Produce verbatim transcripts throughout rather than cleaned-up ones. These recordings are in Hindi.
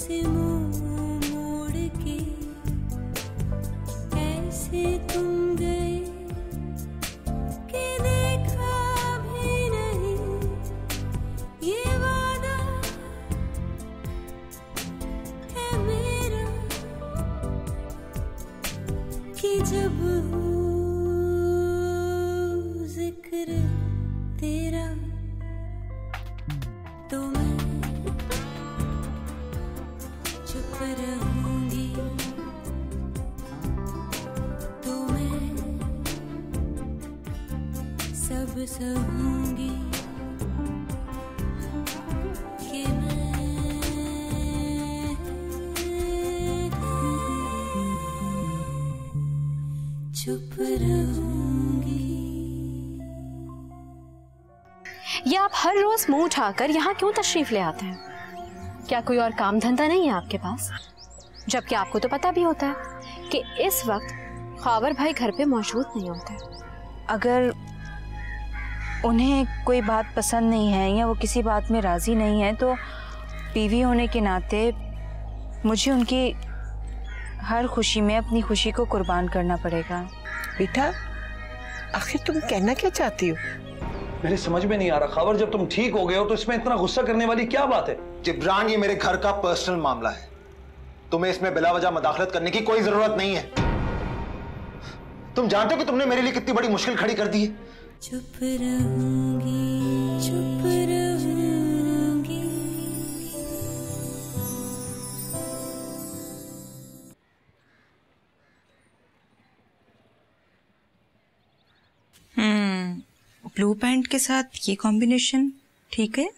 मुझसे मुंह मोड़ के ऐसे तुम गए कि देखा भी नहीं ये वादा है मेरा कि जब हो जिक्र तेरा तो मैं चुप रहूंगी, तो मैं सब सहूंगी कि मैं चुप रहूंगी। ये आप हर रोज मुंह उठाकर यहाँ क्यों तशरीफ ले आते हैं? क्या कोई और काम धंधा नहीं है आपके पास? जबकि आपको तो पता भी होता है कि इस वक्त खावर भाई घर पे मौजूद नहीं होते। अगर उन्हें कोई बात पसंद नहीं है या वो किसी बात में राजी नहीं है तो बीवी होने के नाते मुझे उनकी हर खुशी में अपनी खुशी को कुर्बान करना पड़ेगा। बेटा आखिर तुम कहना क्या चाहती हो? मेरी समझ में नहीं आ रहा खावर, जब तुम ठीक हो गए हो तो इसमें इतना गुस्सा करने वाली क्या बात है? जिब्रान, ये मेरे घर का पर्सनल मामला है, तुम्हें इसमें बिला वजह मदाखलत करने की कोई जरूरत नहीं है। तुम जानते हो कि तुमने मेरे लिए कितनी बड़ी मुश्किल खड़ी कर दी है। चुप रहूंगी, चुप रहूंगी। हम्म ब्लू पैंट के साथ ये कॉम्बिनेशन ठीक है,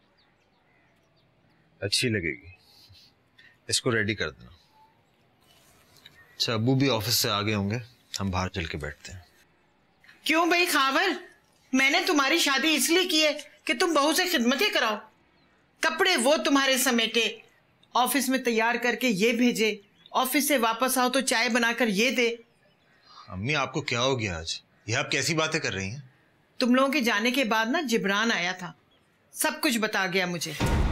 अच्छी लगेगी, इसको रेडी कर देना। अच्छा, अब्बू भी ऑफिस से आ गए होंगे, हम बाहर चल के बैठते हैं। क्यों भाई खावर, मैंने तुम्हारी शादी इसलिए की है कि तुम बहू से खिदमतें कराओ। कपड़े वो तुम्हारे समेटे, ऑफिस में तैयार करके ये भेजे, ऑफिस से वापस आओ तो चाय बनाकर ये दे। अम्मी आपको क्या हो गया आज? ये आप कैसी बातें कर रही हैं? तुम लोगों के जाने के बाद ना जिब्रान आया था, सब कुछ बता गया मुझे।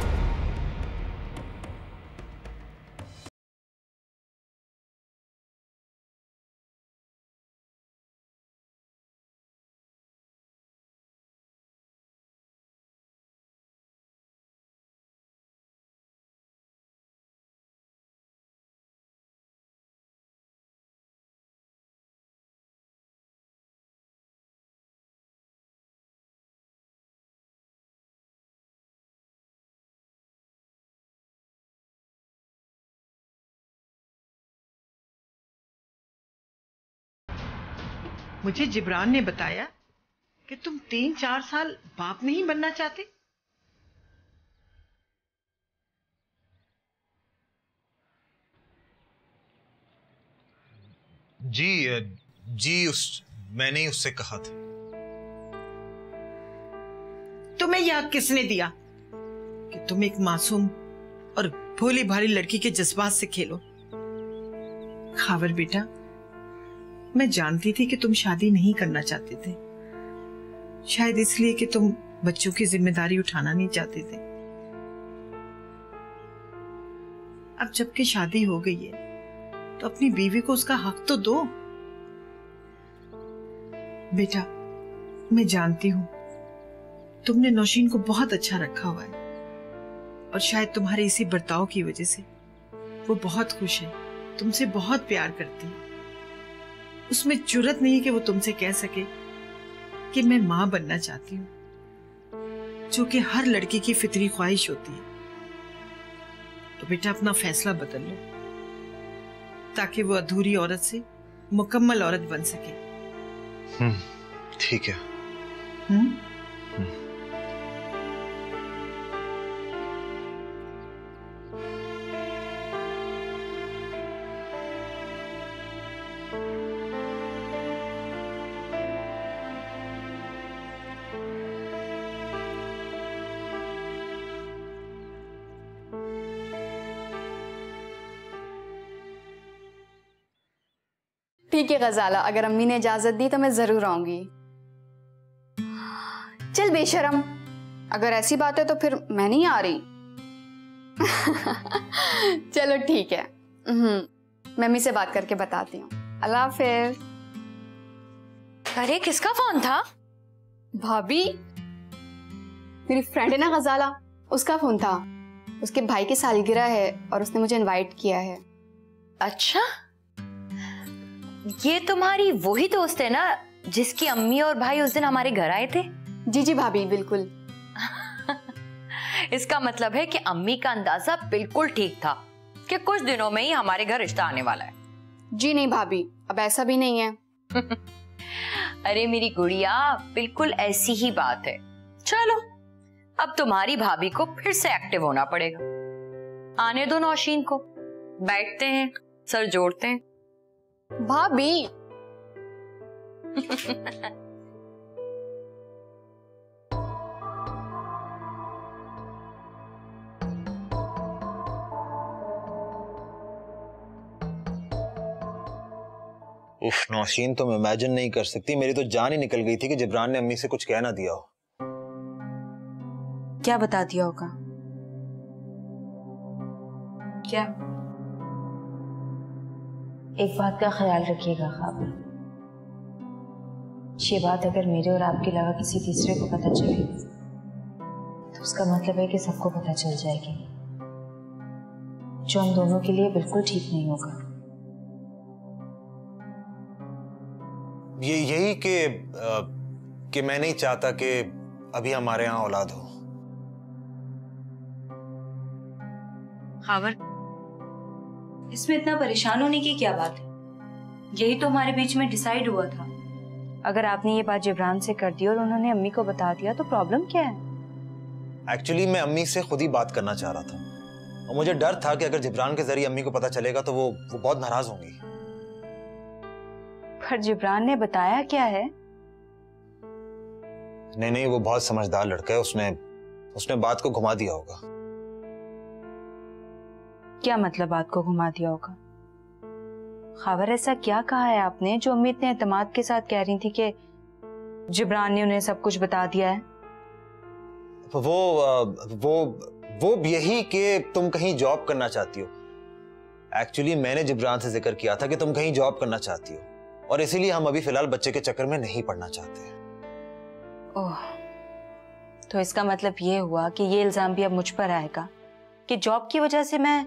मुझे जिब्रान ने बताया कि तुम तीन चार साल बाप नहीं बनना चाहते। जी जी उस मैंने ही उससे कहा था। तुम्हें यह हक किसने दिया कि तुम एक मासूम और भोली भाली लड़की के जज्बात से खेलो? खावर बेटा, मैं जानती थी कि तुम शादी नहीं करना चाहते थे, शायद इसलिए कि तुम बच्चों की जिम्मेदारी उठाना नहीं चाहते थे। अब जबकि शादी हो गई है तो अपनी बीवी को उसका हक तो दो। बेटा, मैं जानती हूं तुमने नौशीन को बहुत अच्छा रखा हुआ है और शायद तुम्हारे इसी बर्ताव की वजह से वो बहुत खुश है, तुमसे बहुत प्यार करती है। उसमें जुर्रत नहीं कि वो तुमसे कह सके कि मैं मां बनना चाहती हूं, जो कि हर लड़की की फितरी ख्वाहिश होती है। तो बेटा अपना फैसला बदल लो ताकि वो अधूरी औरत से मुकम्मल औरत बन सके। हम्म ठीक है। हम्म ठीक है गजाला, अगर अम्मी ने इजाजत दी तो मैं जरूर आऊंगी। चल बेशरम, अगर ऐसी बात है तो फिर मैं नहीं आ रही। चलो ठीक है, हम्म मम्मी से बात करके बताती हूँ। अल्लाह हाफिज। अरे किसका फोन था? भाभी, मेरी फ्रेंड है ना गजाला, उसका फोन था। उसके भाई की सालगिरह है और उसने मुझे इनवाइट किया है। अच्छा, ये तुम्हारी वही दोस्त है ना जिसकी अम्मी और भाई उस दिन हमारे घर आए थे? जी जी भाभी, बिल्कुल। इसका मतलब है कि अम्मी का अंदाजा बिल्कुल ठीक था कि कुछ दिनों में ही हमारे घर रिश्ता आने वाला है। जी नहीं भाभी, अब ऐसा भी नहीं है। अरे मेरी गुड़िया, बिल्कुल ऐसी ही बात है। चलो, अब तुम्हारी भाभी को फिर से एक्टिव होना पड़ेगा। आने दो नौशीन को, बैठते हैं, सर जोड़ते हैं। भाभी उफ नौशीन, तुम इमेजिन नहीं कर सकती, मेरी तो जान ही निकल गई थी कि जिब्रान ने अम्मी से कुछ कहना दिया हो। क्या बता दिया होगा? क्या? एक बात का ख्याल रखिएगा खाबर, ये बात अगर मेरे और आपके अलावा किसी तीसरे को पता चले तो उसका मतलब है कि सबको पता चल जाएगी, जो हम दोनों के लिए बिल्कुल ठीक नहीं होगा। ये यही कि कि मैं नहीं चाहता कि अभी हमारे यहाँ औलाद हो। खाबर, इसमें इतना परेशान होने की क्या बात है? यही तो हमारे बीच में डिसाइड हुआ था। अगर आपने ये बात जिब्रान से कर दी और उन्होंने अम्मी को बता दिया तो प्रॉब्लम क्या है? एक्चुअली मैं अम्मी से खुद ही बात करना चाह रहा था और मुझे डर था कि अगर जिब्रान के जरिए अम्मी को पता चलेगा तो वो वो बहुत नाराज होंगी। पर जिब्रान ने बताया क्या है? नहीं नहीं, वो बहुत समझदार लड़का है, उसने उसने बात को घुमा दिया होगा। क्या मतलब बात को घुमा दिया होगा? खबर ऐसा क्या कहा है आपने जो अम्मी इतने एतमाद के साथ कह रही थी कि जिब्रान ने उन्हें सब कुछ बता दिया है? वो वो वो यही कि तुम कहीं जॉब करना चाहती हो। एक्चुअली मैंने जिब्रान से जिक्र किया था कि तुम कहीं जॉब करना चाहती हो और इसीलिए हम अभी फिलहाल बच्चे के चक्कर में नहीं पड़ना चाहते। ओह, तो इसका मतलब ये हुआ कि ये इल्जाम भी अब मुझ पर आएगा कि जॉब की वजह से मैं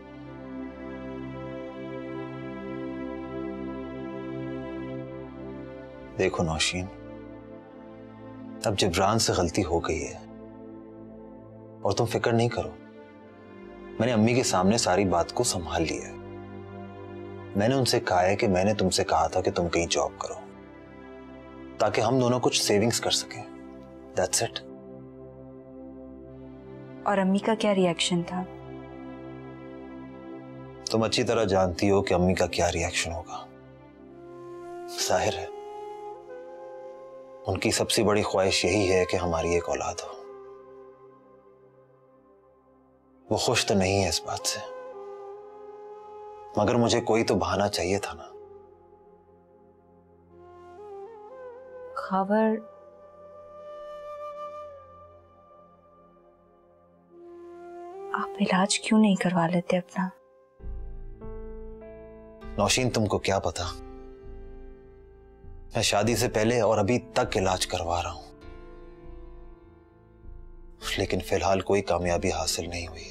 देखो नौशीन, अब जिब्रान से गलती हो गई है और तुम फिक्र नहीं करो। मैंने अम्मी के सामने सारी बात को संभाल लिया है। मैंने उनसे कहा है कि मैंने तुमसे कहा था कि तुम कहीं जॉब करो ताकि हम दोनों कुछ सेविंग्स कर सकें। That's it. और अम्मी का क्या रिएक्शन था? तुम अच्छी तरह जानती हो कि अम्मी का क्या रिएक्शन होगा। जाहिर है उनकी सबसे बड़ी ख्वाहिश यही है कि हमारी एक औलाद हो। वो खुश तो नहीं है इस बात से, मगर मुझे कोई तो बहाना चाहिए था ना। खबर, आप इलाज क्यों नहीं करवा लेते अपना? नौशीन, तुमको क्या पता, मैं शादी से पहले और अभी तक इलाज करवा रहा हूं, लेकिन फिलहाल कोई कामयाबी हासिल नहीं हुई है।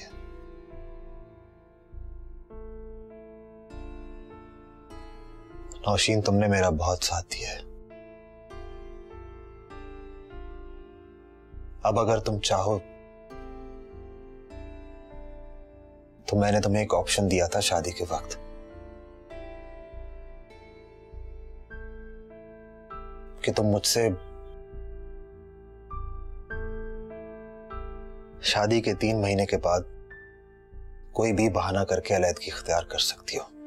नौशीन, तुमने मेरा बहुत साथ दिया है। अब अगर तुम चाहो तो मैंने तुम्हें एक ऑप्शन दिया था शादी के वक्त कि तुम मुझसे शादी के तीन महीने के बाद कोई भी बहाना करके अलैदगी इख्तियार कर सकती हो।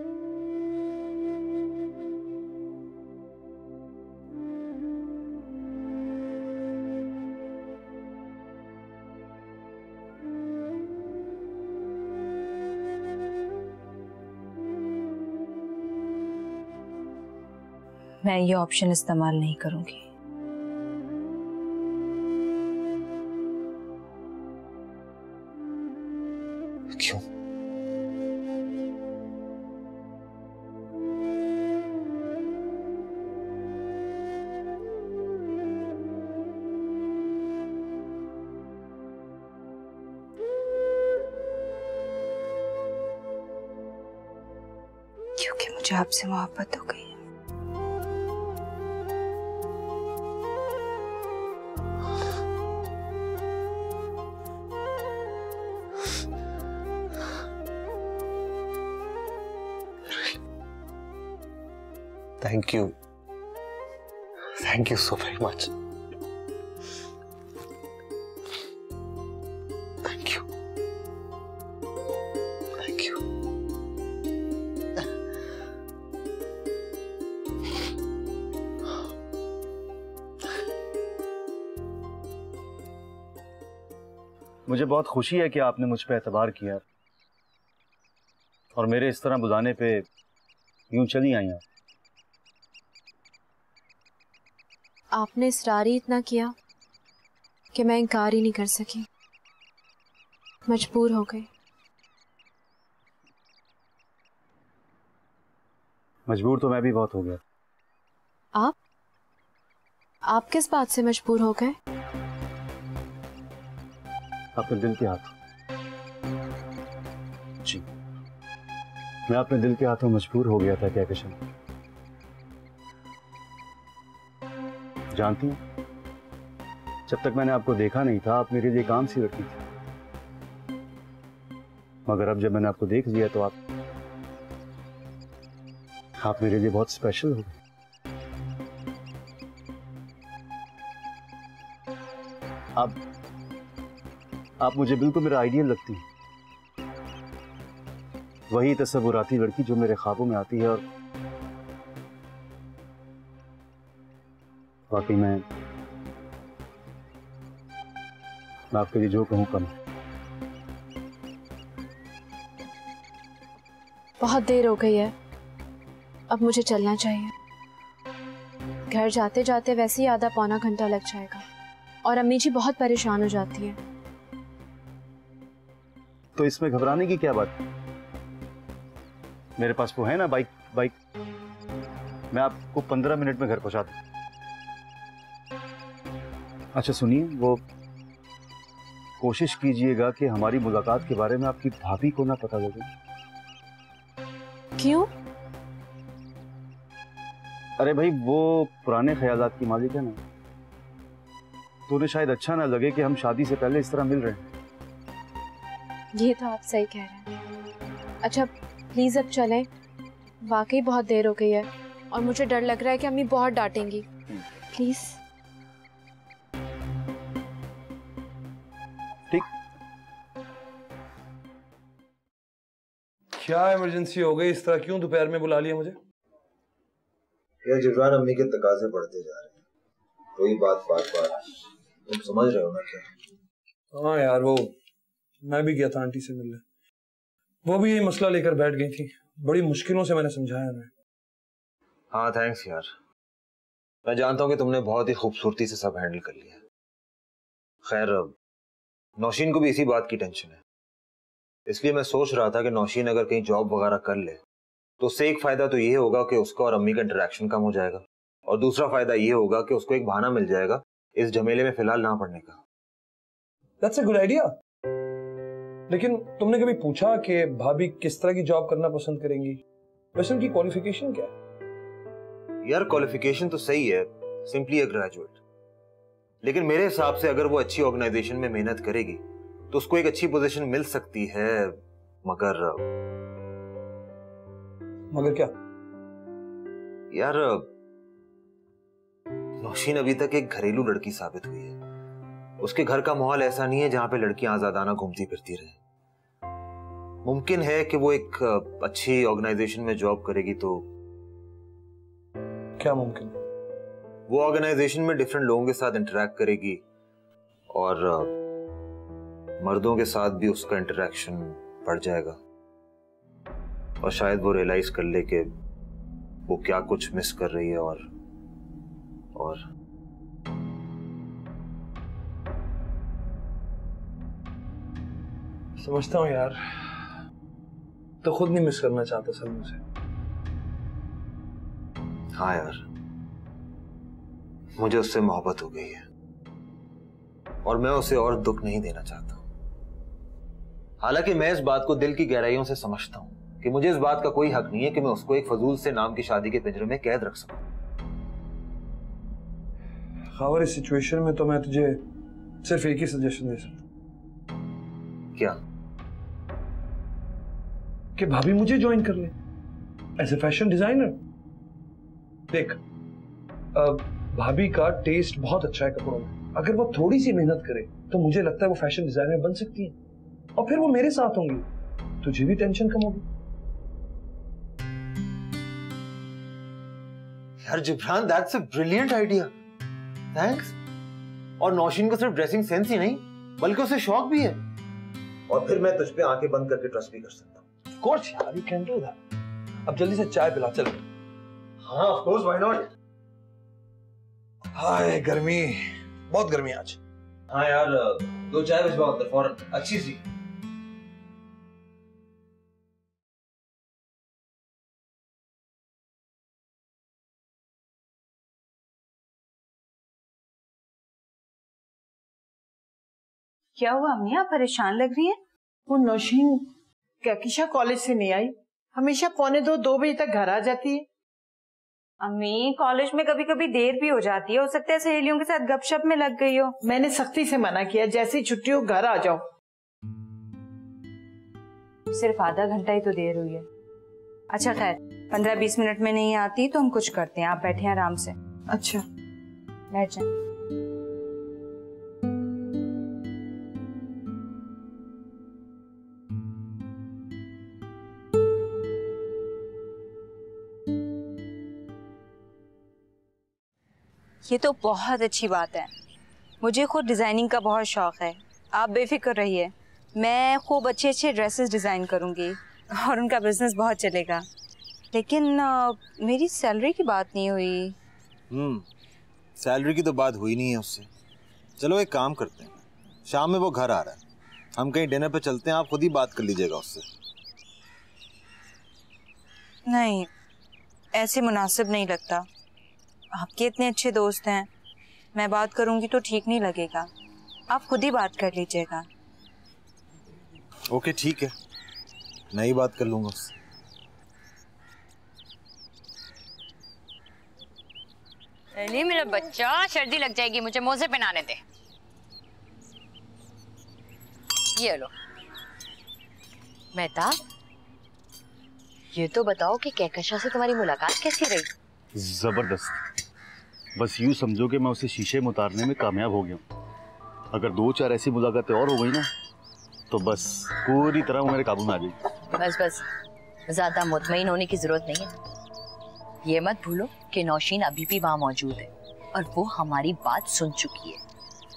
मैं ये ऑप्शन इस्तेमाल नहीं करूंगी। क्यों? क्योंकि मुझे आपसे मोहब्बत हो गई है। Thank you. Thank you so very much. Thank you. Thank you. मुझे बहुत खुशी है कि आपने मुझ पे एतबार किया और मेरे इस तरह बुलाने पे यूं चली आई आप। आपने इसरार ही इतना किया कि मैं इनकार ही नहीं कर सकी, मजबूर हो गई। मजबूर तो मैं भी बहुत हो गया। आप आप किस बात से मजबूर हो गए? अपने दिल के हाथों। जी, मैं अपने दिल के हाथों मजबूर हो गया था कहकशां। जानती हैं, जब तक मैंने आपको देखा नहीं था आप मेरे लिए काम सी लड़की थी, मगर अब जब मैंने आपको देख लिया तो आप आप मेरे लिए बहुत स्पेशल हो गए। आप आप मुझे बिल्कुल मेरा आइडियल लगती हैं, वही तस्वुराती लड़की जो मेरे ख्वाबों में आती है। और वाकई मैं मैं आपके लिए जो कहूँ कम है। बहुत देर हो गई है, अब मुझे चलना चाहिए। घर जाते जाते वैसे ही आधा पौना घंटा लग जाएगा और अम्मी जी बहुत परेशान हो जाती है। तो इसमें घबराने की क्या बात? मेरे पास वो है ना बाइक बाइक मैं आपको पंद्रह मिनट में घर पहुंचा दूं। अच्छा सुनिए, वो कोशिश कीजिएगा कि हमारी मुलाकात के बारे में आपकी भाभी को ना पता लगे। क्यों? अरे भाई, वो पुराने ख्यालात की मालिक है ना, तो उन्हें शायद अच्छा ना लगे कि हम शादी से पहले इस तरह मिल रहे हैं। ये तो आप सही कह रहे हैं। अच्छा प्लीज अब चलें, वाकई बहुत देर हो गई है और मुझे डर लग रहा है कि अम्मी बहुत डांटेंगी। प्लीज। ठीक। क्या इमरजेंसी हो गई? इस तरह क्यों दोपहर में बुला लिया मुझे? यार जिब्रान, अम्मी के तकाजे बढ़ते जा रहे हैं, कोई बात बात बात तुम समझ रहे हो ना क्या? हाँ यार, वो मैं भी गया था आंटी से मिलने, वो भी यही मसला लेकर बैठ गई थी। बड़ी मुश्किलों से मैंने समझाया उन्हें। हाँ थैंक्स यार, मैं जानता हूँ कि तुमने बहुत ही खूबसूरती से सब हैंडल कर लिया। खैर, नौशीन को भी इसी बात की टेंशन है, इसलिए मैं सोच रहा था कि नौशीन अगर कहीं जॉब वगैरह कर ले तो उससे एक फायदा तो ये होगा कि उसका और अम्मी का इंटरेक्शन कम हो जाएगा, और दूसरा फायदा ये होगा कि उसको एक बहाना मिल जाएगा इस झमेले में फिलहाल ना पड़ने का। That's a good idea. लेकिन तुमने कभी पूछा कि भाभी किस तरह की जॉब करना पसंद करेंगी? वैसे उनकी क्वालिफिकेशन क्या है? यार क्वालिफिकेशन तो सही है, सिंपली अ ग्रेजुएट, लेकिन मेरे हिसाब से अगर वो अच्छी ऑर्गेनाइजेशन में मेहनत करेगी तो उसको एक अच्छी पोजीशन मिल सकती है। मगर मगर क्या? यार नौशीन अभी तक एक घरेलू लड़की साबित हुई है। उसके घर का माहौल ऐसा नहीं है जहां पे लड़कियां आजादाना घूमती फिरती रहे। मुमकिन है कि वो एक अच्छी ऑर्गेनाइजेशन में जॉब करेगी तो क्या मुमकिन? वो ऑर्गेनाइजेशन में डिफरेंट लोगों के साथ इंटरेक्ट करेगी और मर्दों के साथ भी उसका इंटरेक्शन बढ़ जाएगा, और शायद वो रियलाइज कर ले कि वो क्या कुछ मिस कर रही है। और और समझता हूँ यार, तो खुद नहीं मिस करना चाहता सलमा से। हाँ यार, मुझे उससे मोहब्बत हो गई है और मैं उसे और दुख नहीं देना चाहता। हालांकि मैं इस बात को दिल की गहराइयों से समझता हूं कि मुझे इस बात का कोई हक नहीं है कि मैं उसको एक फजूल से नाम की शादी के पिंजरे में कैद रख सकूं। खावर, इस सिचुएशन में तो मैं तुझे सिर्फ एक ही सजेशन दे सकता हूं। क्या? कि भाभी मुझे ज्वाइन कर ले एज ए फैशन डिजाइनर। देख, भाभी का टेस्ट बहुत अच्छा है कपड़ों में। अगर वो थोड़ी सी मेहनत करे तो मुझे लगता है वो फैशन डिजाइनर बन सकती है, और फिर वो मेरे साथ होंगी, तुझे भी टेंशन कम होगी। यार Jibran, that's a brilliant idea, thanks. और नौशीन को सिर्फ ड्रेसिंग सेंस ही नहीं बल्कि उसे शौक भी है, और फिर मैं तुझ पे आंखें बंद करके ट्रस्ट भी कर सकता हूँ। ऑफ कोर्स यार, यू कैन डू दैट। अब जल्दी से चाय पिला, चल। हाँ ऑफ कोर्स, व्हाई नॉट। हाय गर्मी, बहुत गर्मी आज। हाँ यार, दो चाय भिजवाओ अंदर फौरन, अच्छी सी। क्या हुआ अम्मी, आप परेशान लग रही हैं? वो नौशीन कैकिशा कॉलेज से नहीं आई, हमेशा पौने दो दो बजे तक घर आ जाती है। अम्मी, कॉलेज में कभी कभी देर भी हो जाती है, हो सकता है सहेलियों के साथ गपशप में लग गई हो। मैंने सख्ती से मना किया, जैसे ही छुट्टी हो घर आ जाओ। सिर्फ आधा घंटा ही तो देर हुई है। अच्छा खैर, पंद्रह बीस मिनट में नहीं आती तो हम कुछ करते हैं, आप बैठे हैं आराम से। अच्छा बैठ जाए। ये तो बहुत अच्छी बात है। मुझे खुद डिज़ाइनिंग का बहुत शौक है। आप बेफिक्र रहिए, मैं खूब अच्छे अच्छे ड्रेसेस डिज़ाइन करूँगी और उनका बिजनेस बहुत चलेगा। लेकिन आ, मेरी सैलरी की बात नहीं हुई। हम्म सैलरी की तो बात हुई नहीं है उससे। चलो एक काम करते हैं, शाम में वो घर आ रहा है, हम कहीं डिनर पे चलते हैं, आप खुद ही बात कर लीजिएगा उससे। नहीं, ऐसे मुनासिब नहीं लगता। आपके इतने अच्छे दोस्त हैं, मैं बात करूंगी तो ठीक नहीं लगेगा। आप खुद ही बात कर लीजिएगा। ओके ठीक है, मैं ही बात कर लूंगा उससे। नहीं मेरा बच्चा, सर्दी लग जाएगी, मुझे मोजे पहनाने दे। ये लो। मेहताब, ये तो बताओ कि कहकशा से तुम्हारी मुलाकात कैसी रही? जबरदस्त। बस यूं समझो कि मैं उसे शीशे में उतारने में कामयाब हो गया हूँ। अगर दो चार ऐसी मुलाकातें और हो गई ना तो बस पूरी तरह वो मेरे काबू में आ जाएगी। बस बस, ज्यादा मुतमईन होने की जरूरत नहीं है। ये मत भूलो कि नौशीन अभी भी वहां मौजूद है और वो हमारी बात सुन चुकी है।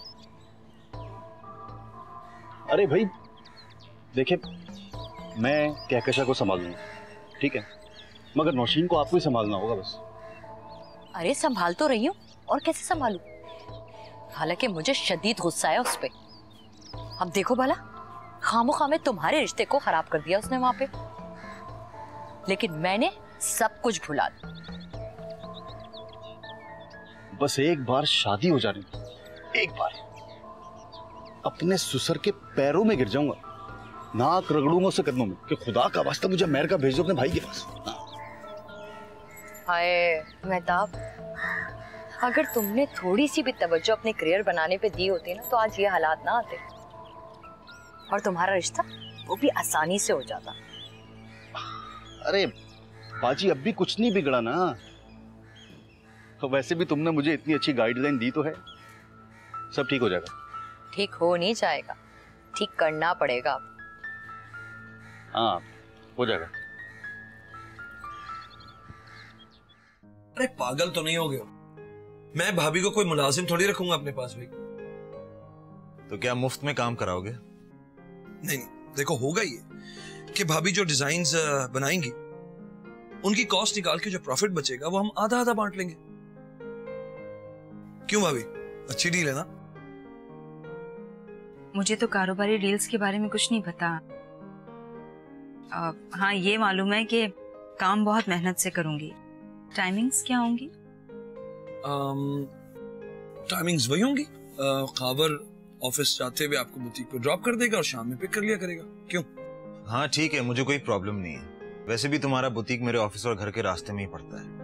अरे भाई देखिए, मैं कहकशा को संभाल लूंगा, ठीक है, मगर नौशीन को आपको ही संभालना होगा बस। अरे संभाल तो रही हूँ, और कैसे संभालूं? हालांकि मुझे शदीद गुस्सा है उस पे। अब देखो भला, खामोखा में तुम्हारे रिश्ते को खराब कर दिया उसने वहां पे, लेकिन मैंने सब कुछ भुला दिया। बस एक बार शादी हो जाने, एक बार अपने ससुर के पैरों में गिर जाऊंगा, नाक रगड़ूंगा उसके कदमों में कि खुदा का वास्ता मुझे अमेरिका भेज दो अपने भाई के पास। हाय मेहताब, अगर तुमने थोड़ी सी भी तवज्जो अपने करियर बनाने पे दी होती ना तो आज ये हालात ना आते, और तुम्हारा रिश्ता वो भी आसानी से हो जाता। अरे बाजी, अब भी कुछ नहीं बिगड़ा ना। तो वैसे भी तुमने मुझे इतनी अच्छी गाइडलाइन दी तो है, सब ठीक हो जाएगा। ठीक हो नहीं जाएगा, ठीक करना पड़ेगा। हाँ हो जाएगा। अरे पागल तो नहीं हो गए? मैं भाभी को कोई मुलाजिम थोड़ी रखूंगा अपने पास भाई। तो क्या मुफ्त में काम कराओगे? नहीं नहीं, देखो होगा ये कि भाभी जो डिजाइन्स बनाएंगी उनकी कॉस्ट निकाल के जो प्रॉफिट बचेगा वो हम आधा आधा बांट लेंगे। क्यों भाभी, अच्छी डील है ना? मुझे तो कारोबारी डील्स के बारे में कुछ नहीं पता। आ, हाँ ये मालूम है कि काम बहुत मेहनत से करूंगी। टाइमिंग्स क्या होंगी? टाइमिंग्स वही होंगी, खावर ऑफिस जाते हुए आपको बुटीक पे ड्रॉप कर देगा और शाम में पिक कर लिया करेगा। क्यों? हाँ ठीक है, मुझे कोई प्रॉब्लम नहीं है। वैसे भी तुम्हारा बुटीक मेरे ऑफिस और घर के रास्ते में ही पड़ता है।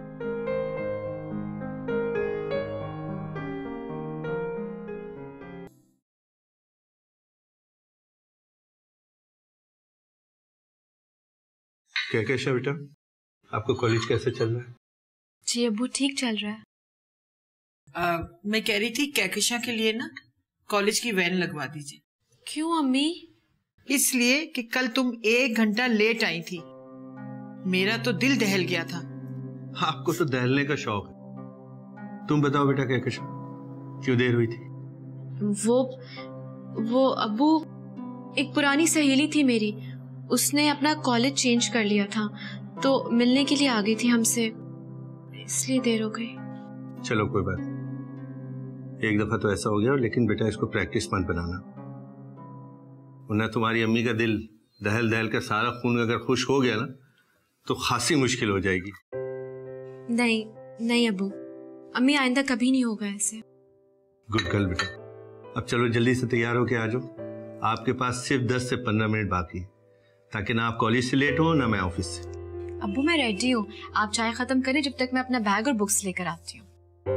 क्या कैसा बेटा, आपको कॉलेज कैसे चल रहा है? जी अब्बू ठीक चल रहा है। आ, मैं कह रही थी कैकेशा के लिए ना कॉलेज की वैन लगवा दीजिए। क्यों अम्मी? इसलिए कि कल तुम एक घंटा लेट आई थी, मेरा तो दिल दहल गया था। आपको तो दहलने का शौक है। तुम बताओ बेटा कैकेशा, क्यों देर हुई थी? वो वो अब्बू, एक पुरानी सहेली थी मेरी, उसने अपना कॉलेज चेंज कर लिया था तो मिलने के लिए आ गई थी हमसे, इसलिए देर हो गई। चलो कोई बात, एक दफा तो ऐसा हो गया, लेकिन बेटा इसको प्रैक्टिस मत बनाना, वरना तुम्हारी अम्मी का दिल दहल दहल का सारा खून अगर खुश हो गया ना तो खासी मुश्किल हो जाएगी। नहीं नहीं अब्बू, अम्मी आइंदा कभी नहीं होगा ऐसे। गुड गर्ल बेटा, अब चलो जल्दी से तैयार होके आ जाओ। आपके पास सिर्फ दस से पंद्रह मिनट बाकी, ताकि ना आप कॉलेज से लेट हो ना मैं ऑफिस से। अब्बू मैं रेडी हूँ, आप चाय खत्म करें जब तक मैं अपना बैग और बुक्स लेकर आती हूँ।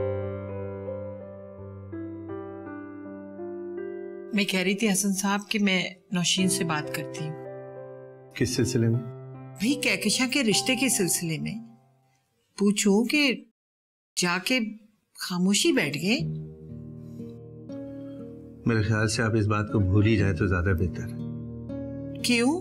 मैं कह रही थी हसन साहब कि मैं नौशीन से बात करती हूँ। किस सिलसिले में? भाई कैकेशा के रिश्ते के सिलसिले में। पूछूं कि जाके खामोशी बैठ गए। मेरे ख्याल से आप इस बात को भूल ही जाए तो ज्यादा बेहतर है। क्यों?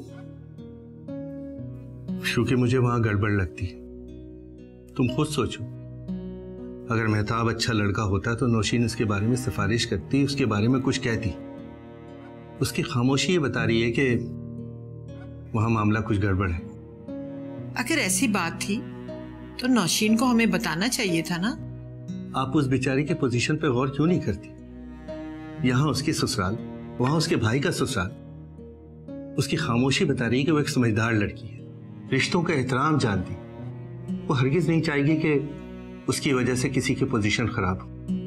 क्योंकि मुझे वहां गड़बड़ लगती है। तुम खुद सोचो, अगर मेहताब अच्छा लड़का होता तो नौशीन इसके बारे में सिफारिश करती, उसके बारे में कुछ कहती। उसकी खामोशी ये बता रही है कि वहां मामला कुछ गड़बड़ है। अगर ऐसी बात थी तो नौशीन को हमें बताना चाहिए था ना। आप उस बेचारी के पोजीशन पे गौर क्यों नहीं करती? यहाँ उसकी ससुराल, वहां उसके भाई का ससुराल। उसकी खामोशी बता रही है कि वो एक समझदार लड़की है, रिश्तों का एहतराम जानती। वो हरगिज नहीं चाहेगी कि उसकी वजह से किसी की पोजीशन खराब हो।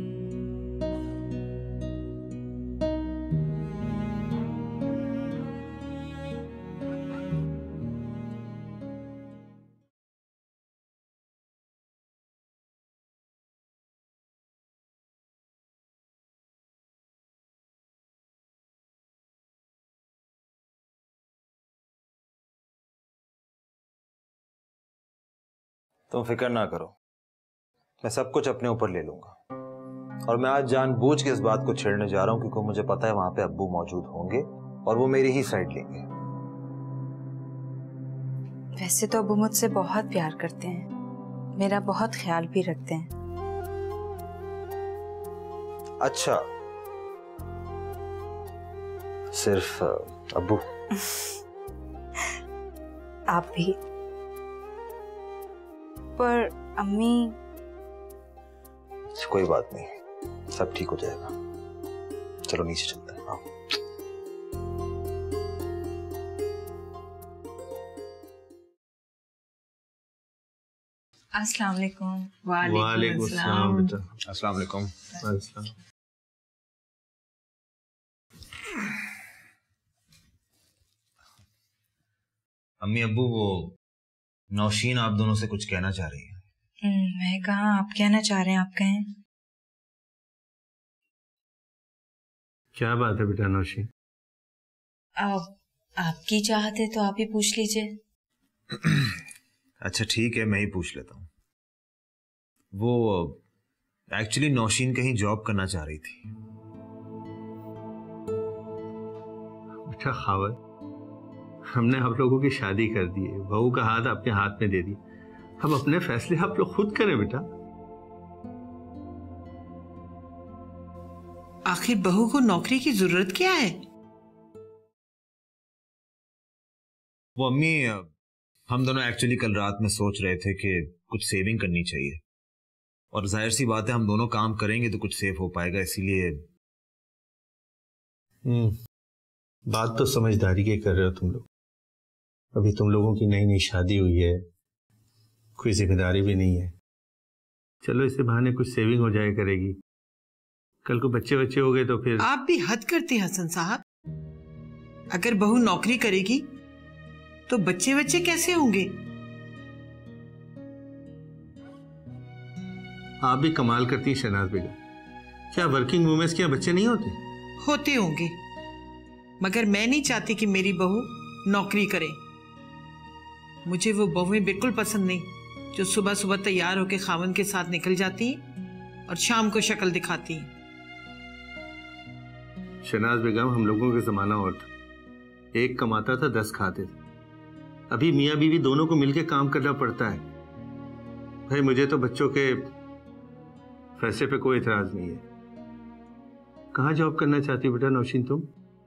तुम फिक्र ना करो, मैं सब कुछ अपने ऊपर ले लूंगा। और मैं आज जानबूझ के इस बात को छेड़ने जा रहा हूं क्योंकि मुझे पता है वहां पे अब्बू मौजूद होंगे और वो मेरी ही साइड लेंगे। वैसे तो अब्बू मुझसे बहुत प्यार करते हैं, मेरा बहुत ख्याल भी रखते हैं। अच्छा, सिर्फ अब्बू? आप भी। पर अम्मी? कोई बात नहीं, सब ठीक हो जाएगा। चलो नीचे चलते हैं। आओ। अस्सलाम वालेकुम। वालेकुम अस्सलाम बेटा। अस्सलाम वालेकुम। अम्मी अब्बू, वो नौशीन आप दोनों से कुछ कहना चाह रही है। मैं कहा आप कहना चाह रहे हैं, आप कहें। क्या बात है बेटा नौशीन? आप आपकी चाहत है तो आप ही पूछ लीजिए। अच्छा ठीक है, मैं ही पूछ लेता हूँ। वो एक्चुअली नौशीन कहीं जॉब करना चाह रही थी। बेटा खावर, हमने आप लोगों की शादी कर दी है, बहू का हाथ आपके हाथ में दे दी। अब अपने फैसले आप लोग खुद करें बेटा। आखिर बहू को नौकरी की जरूरत क्या है? वो अम्मी, हम दोनों एक्चुअली कल रात में सोच रहे थे कि कुछ सेविंग करनी चाहिए, और जाहिर सी बात है हम दोनों काम करेंगे तो कुछ सेव हो पाएगा, इसीलिए। हम्म बात तो समझदारी के कर रहे हो तुम लोग। अभी तुम लोगों की नई नई शादी हुई है, कोई जिम्मेदारी भी नहीं है। चलो इसे बहाने कुछ सेविंग हो जाए करेगी, कल को बच्चे बच्चे हो गए तो फिर। आप भी हद करते हैं हसन साहब। अगर बहू नौकरी करेगी तो बच्चे बच्चे कैसे होंगे? आप भी कमाल करती हैं शहनाज बेगम। क्या वर्किंग वुमेन्स के यहाँ बच्चे नहीं होते? होते होंगे, मगर मैं नहीं चाहती कि मेरी बहू नौकरी करे। मुझे वो बहुएं बिल्कुल पसंद नहीं जो सुबह सुबह तैयार होकर खावन के साथ निकल जाती हैं और शाम को शक्ल दिखाती हैं। शहनाज बेगम, हम लोगों का जमाना और था, एक कमाता था दस खाते थे। अभी मियाँ बीवी दोनों को मिलकर काम करना पड़ता है। भाई मुझे तो बच्चों के फैसले पे कोई इतराज नहीं है। कहाँ जॉब करना चाहती हो बेटा नौशीन तुम?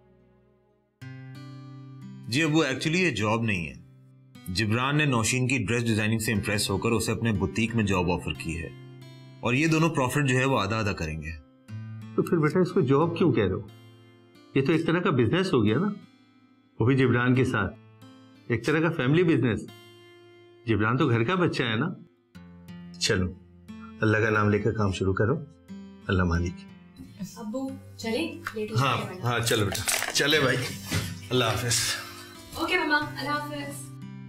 जी अबू, एक्चुअली ये जॉब नहीं है। जिब्रान ने नौशीन की ड्रेस डिजाइनिंग से इंप्रेस होकर उसे अपने बुटीक में जॉब ऑफर की है और ये दोनों प्रॉफिट जो है वो आधा आधा करेंगे। तो फिर बेटा इसको जॉब क्यों कह रहे हो? ये तो एक तरह का बिजनेस हो गया ना, वो भी जिब्रान के साथ, एक तरह का फैमिली बिजनेस। जिब्रान तो घर का बच्चा है ना। चलो अल्लाह का नाम लेकर काम शुरू करो। अल्लाह मालिक। अब्बू चले? हाँ हाँ चलो बेटा, चले भाई। अल्लाह हाफिज। ओके मम्मा, अल्लाह हाफिज।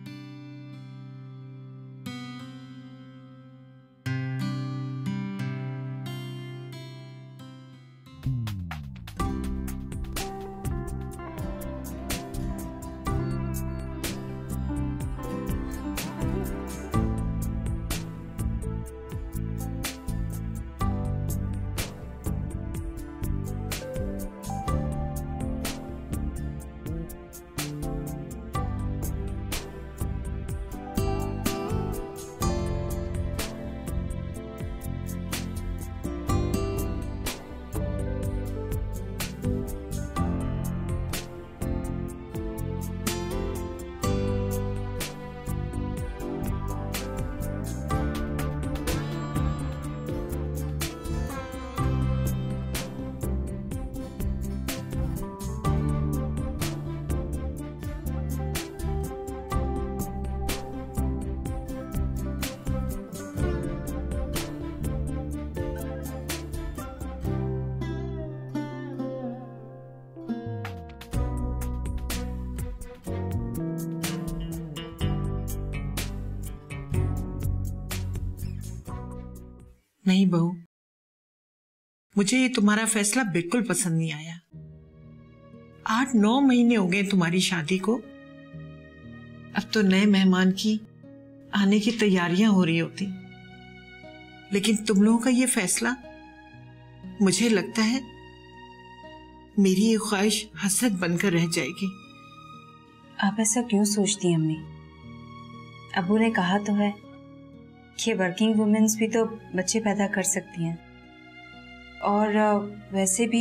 नहीं बहू, मुझे ये तुम्हारा फैसला बिल्कुल पसंद नहीं आया। आठ नौ महीने हो गए तुम्हारी शादी को, अब तो नए मेहमान की आने की तैयारियां हो रही होती, लेकिन तुम लोगों का ये फैसला, मुझे लगता है मेरी ये ख्वाहिश हसरत बनकर रह जाएगी। आप ऐसा क्यों सोचती हैं अम्मी? अबू ने कहा तो है कि वर्किंग वुमेन्स भी तो बच्चे पैदा कर सकती हैं, और वैसे भी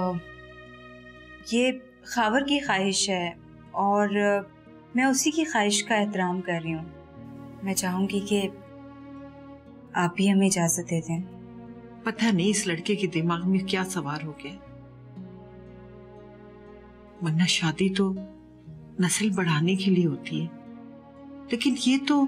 ये खावर की ख्वाहिश है और मैं उसी की ख्वाहिश का एहतराम कर रही हूँ। मैं चाहूँगी कि आप भी हमें इजाज़त दे दें। पता नहीं इस लड़के के दिमाग में क्या सवार हो गया, वरना शादी तो नस्ल बढ़ाने के लिए होती है, लेकिन ये तो,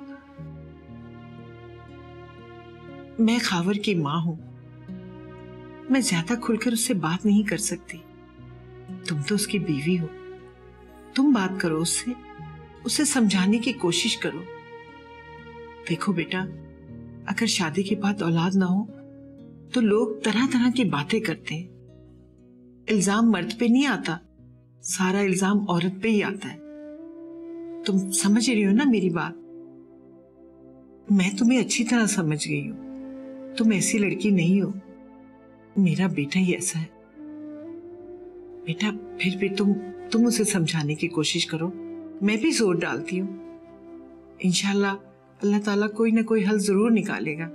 मैं खावर की माँ हूं, मैं ज्यादा खुलकर उससे बात नहीं कर सकती। तुम तो उसकी बीवी हो, तुम बात करो उससे, उसे समझाने की कोशिश करो। देखो बेटा, अगर शादी के बाद औलाद ना हो तो लोग तरह तरह की बातें करते हैं। इल्जाम मर्द पे नहीं आता, सारा इल्जाम औरत पे ही आता है। तुम समझ रही हो ना मेरी बात? मैं तुम्हें अच्छी तरह समझ गई हूं, तुम ऐसी लड़की नहीं हो, मेरा बेटा ही ऐसा है। बेटा फिर भी तुम तुम उसे समझाने की कोशिश करो, मैं भी जोर डालती हूँ। इंशाल्लाह अल्लाह ताला कोई ना कोई हल जरूर निकालेगा।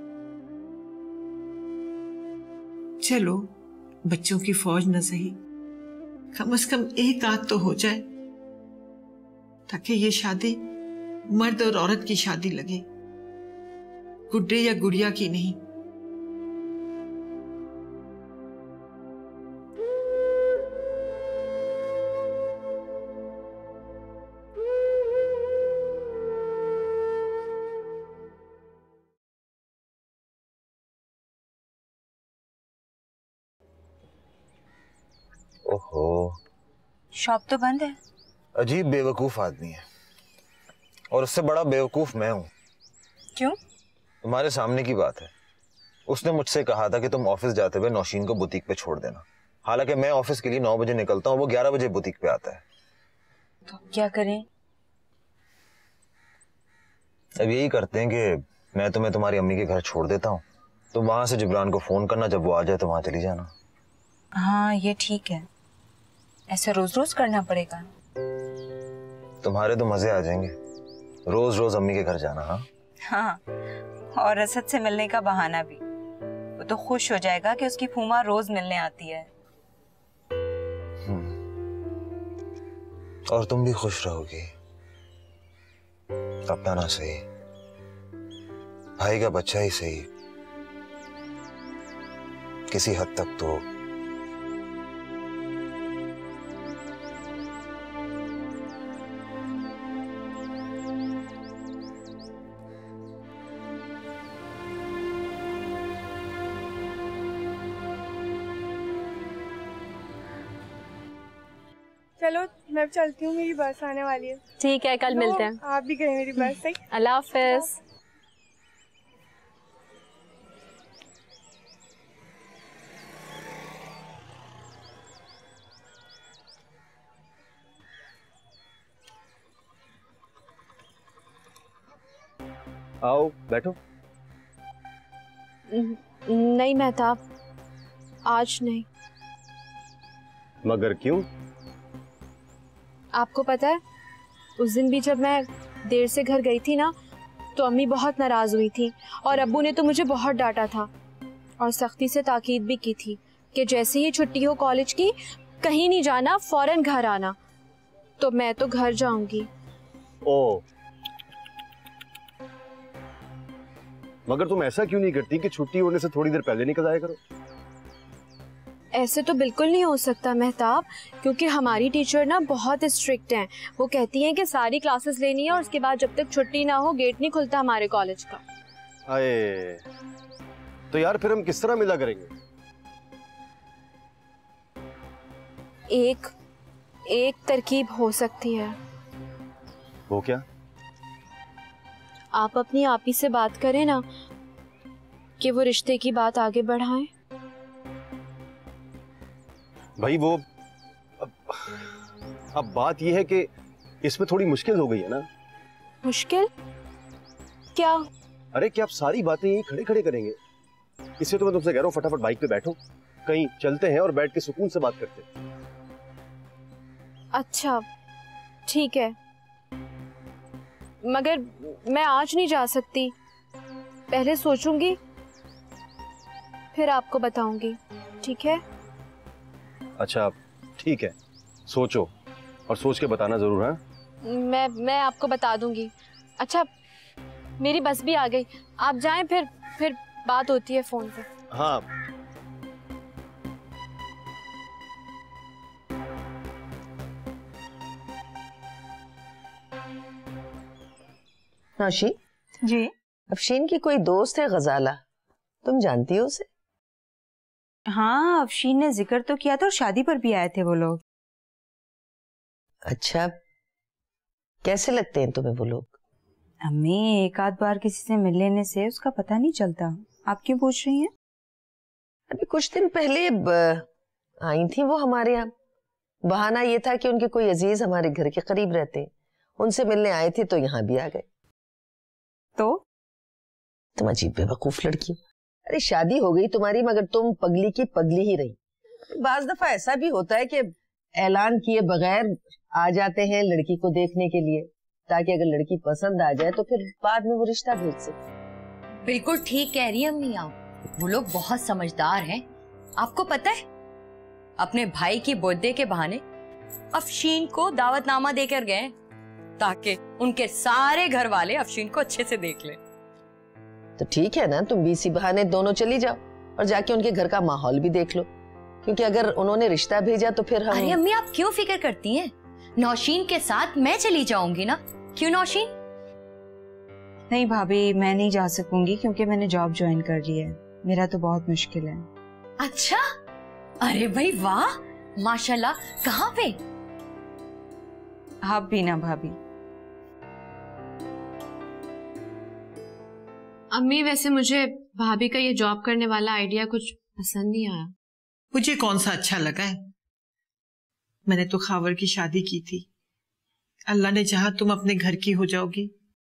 चलो बच्चों की फौज न सही, कम से कम एक आध तो हो जाए, ताकि ये शादी मर्द और औरत की शादी लगे, गुड्डे या गुड़िया की नहीं। शॉप तो बंद है। अजीब बेवकूफ आदमी है और उससे बड़ा बेवकूफ मैं हूँ। क्यों? तुम्हारे सामने की बात है। उसने मुझसे कहा था कि तुम ऑफिस जाते हुए नौशीन को बुटीक पे छोड़ देना। हालांकि मैं ऑफिस के लिए नौ बजे निकलता हूँ, वो ग्यारह बजे बुटीक पे आता है। तो क्या करें? अब यही करते हैं कि मैं तुम्हें तुम्हारी अम्मी के घर छोड़ देता हूँ, तुम वहां से जिब्रान को फोन करना, जब वो आ जाए तो वहां चली जाना। हाँ ये ठीक है। ऐसा रोज रोज करना पड़ेगा? तुम्हारे तो मजे आ जाएंगे, रोज रोज अम्मी के घर जाना। हाँ हाँ, और असद से मिलने का बहाना भी। वो तो खुश हो जाएगा कि उसकी फूमा रोज मिलने आती है। और तुम भी खुश रहोगी। अपना ना सही, भाई का बच्चा ही सही, किसी हद तक तो चलो मैं चलती हूँ, मेरी बस आने वाली है। ठीक है, कल मिलते हैं। आप भी गए मेरी बस से। अल्लाह हाफिज। आओ बैठो। नहीं मेहताब, आज नहीं। मगर क्यों? आपको पता है, उस दिन भी जब मैं देर से घर गई थी ना, तो अम्मी बहुत नाराज हुई थी और अब्बू ने तो मुझे बहुत डांटा था और सख्ती से ताकीद भी की थी कि जैसे ही छुट्टी हो कॉलेज की, कहीं नहीं जाना, फौरन घर आना। तो मैं तो घर जाऊंगी। ओ, मगर तुम ऐसा क्यों नहीं करती कि छुट्टी होने से थोड़ी देर पहले निकल आया करो? ऐसे तो बिल्कुल नहीं हो सकता मेहताब, क्योंकि हमारी टीचर ना बहुत स्ट्रिक्ट हैं। वो कहती हैं कि सारी क्लासेस लेनी है और उसके बाद जब तक छुट्टी ना हो गेट नहीं खुलता हमारे कॉलेज का। आए, तो यार फिर हम किस तरह मिला करेंगे? एक एक तरकीब हो सकती है। वो क्या? आप अपनी आपी से बात करें ना कि वो रिश्ते की बात आगे बढ़ाएं। भाई वो अब, अब बात यह है कि इसमें थोड़ी मुश्किल हो गई है ना। मुश्किल क्या? अरे क्या आप सारी बातें यहीं खड़े खड़े करेंगे? इससे तो मैं तुमसे कह रहा हूँ फटाफट बाइक पे बैठो, कहीं चलते हैं और बैठ के सुकून से बात करते हैं। अच्छा ठीक है, मगर मैं आज नहीं जा सकती, पहले सोचूंगी फिर आपको बताऊंगी। ठीक है? अच्छा ठीक है, सोचो और सोच के बताना जरूर। है मैं मैं आपको बता दूंगी। अच्छा मेरी बस भी आ गई, आप जाएं, फिर फिर बात होती है फोन पे। हाँ नौशीन जी। अफशीन की कोई दोस्त है गजाला, तुम जानती हो उसे? हाँ, अफशीन ने जिक्र तो किया था और शादी पर भी आए थे वो लोग। अच्छा, कैसे लगते हैं तुम्हें वो लोग? अम्मी, एक आध बार किसी से मिल लेने से उसका पता नहीं चलता। आप क्यों पूछ रही हैं? अभी कुछ दिन पहले आई थी वो हमारे यहाँ। बहाना ये था कि उनके कोई अजीज हमारे घर के करीब रहते हैं, उनसे मिलने आए थे तो यहाँ भी आ गए। तो तुम अजीब बेवकूफ लड़की हो। अरे शादी हो गई तुम्हारी, मगर तुम पगली की पगली ही रही। बाज दफा ऐसा भी होता है कि ऐलान किए बगैर आ जाते हैं लड़की को देखने के लिए, ताकि अगर लड़की पसंद आ जाए तो फिर बाद में वो रिश्ता भेज सके। बिल्कुल ठीक कह रही है अम्मी आप, वो लोग बहुत समझदार हैं। आपको पता है, अपने भाई की बर्थडे के बहाने अफशीन को दावतनामा देकर गए ताकि उनके सारे घर वाले अफशीन को अच्छे से देख लें। तो ठीक है ना, तुम भी इसी बहाने दोनों चली जाओ और जाके उनके घर का माहौल भी देख लो, क्योंकि अगर उन्होंने रिश्ता भेजा तो फिर हम। अरे अम्मी आप क्यों फिक्र करती हैं? नौशीन के साथ मैं चली जाऊंगी ना। क्यों नौशीन? नहीं भाभी, मैं नहीं जा सकूंगी क्योंकि मैंने जॉब ज्वाइन कर ली है। मेरा तो बहुत मुश्किल है। अच्छा, अरे भाई वाह, माशाल्लाह। कहाँ पे? आप भी ना भाभी। अम्मी वैसे मुझे भाभी का ये जॉब करने वाला आइडिया कुछ पसंद नहीं आया। मुझे कौन सा अच्छा लगा है? मैंने तो खावर की शादी की थी, अल्लाह ने चाहा तुम अपने घर की हो जाओगी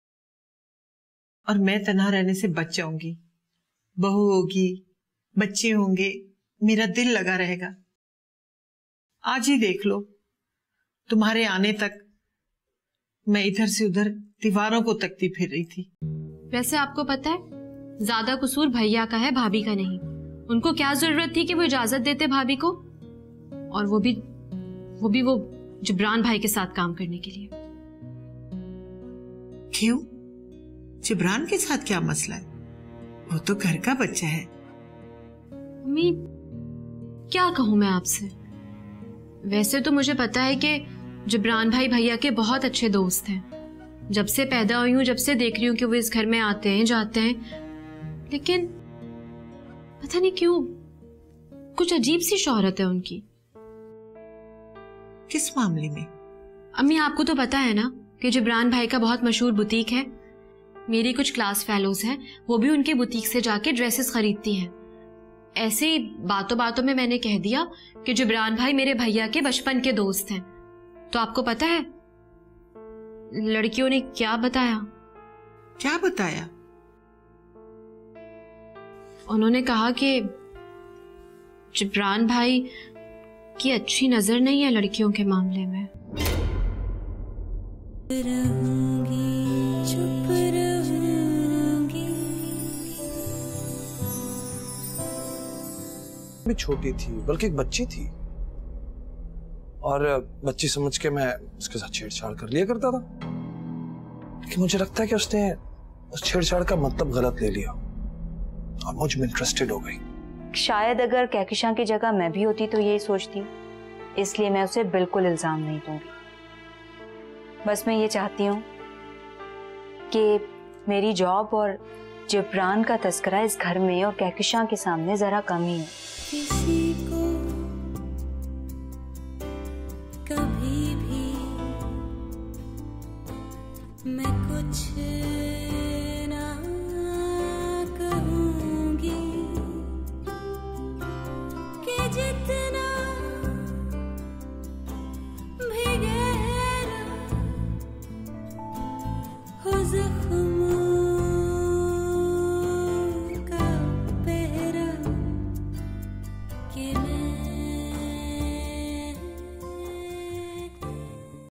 और मैं तन्हा रहने से बच जाऊंगी। बहू होगी, बच्चे होंगे, मेरा दिल लगा रहेगा। आज ही देख लो, तुम्हारे आने तक मैं इधर से उधर दीवारों को तकती फिर रही थी। वैसे आपको पता है, ज्यादा कसूर भैया का है, भाभी का नहीं। उनको क्या जरूरत थी कि वो इजाजत देते भाभी को, और वो भी वो भी वो जिब्रान भाई के साथ काम करने के लिए। क्यों? जिब्रान के साथ क्या मसला है? वो तो घर का बच्चा है। अम्मी क्या कहूं मैं आपसे, वैसे तो मुझे पता है कि जिब्रान भाई भैया के बहुत अच्छे दोस्त हैं। जब से पैदा हुई हूं, जब से देख रही हूं कि वो इस घर में आते हैं जाते हैं, लेकिन पता नहीं क्यों कुछ अजीब सी शोहरत है उनकी। किस मामले में? अम्मी आपको तो पता है ना कि जिब्रान भाई का बहुत मशहूर बुटीक है। मेरी कुछ क्लास फेलोज हैं, वो भी उनके बुटीक से जाके ड्रेसेस खरीदती हैं। ऐसे ही बातों बातों में मैंने कह दिया कि जिब्रान भाई मेरे भैया के बचपन के दोस्त हैं। तो आपको पता है लड़कियों ने क्या बताया? क्या बताया? उन्होंने कहा कि जिब्रान भाई की अच्छी नजर नहीं है लड़कियों के मामले में। रहूंगी, चुप रहूंगी। भी छोटी थी, बल्कि एक बच्ची थी, और बच्ची समझ के मैं उसके साथ छेड़छाड़ कर लिया करता था। लेकिन मुझे लगता है कि उसने उस छेड़छाड़ का मतलब गलत ले लिया और मुझ में इंटरेस्टेड हो गई। शायद अगर कहकशां की जगह मैं भी होती तो यही सोचती, इसलिए मैं उसे बिल्कुल इल्जाम नहीं दूंगी। बस मैं ये चाहती हूँ कि मेरी जॉब और जिब्रान का तस्करा इस घर में और कहकशां के सामने जरा कम ही है।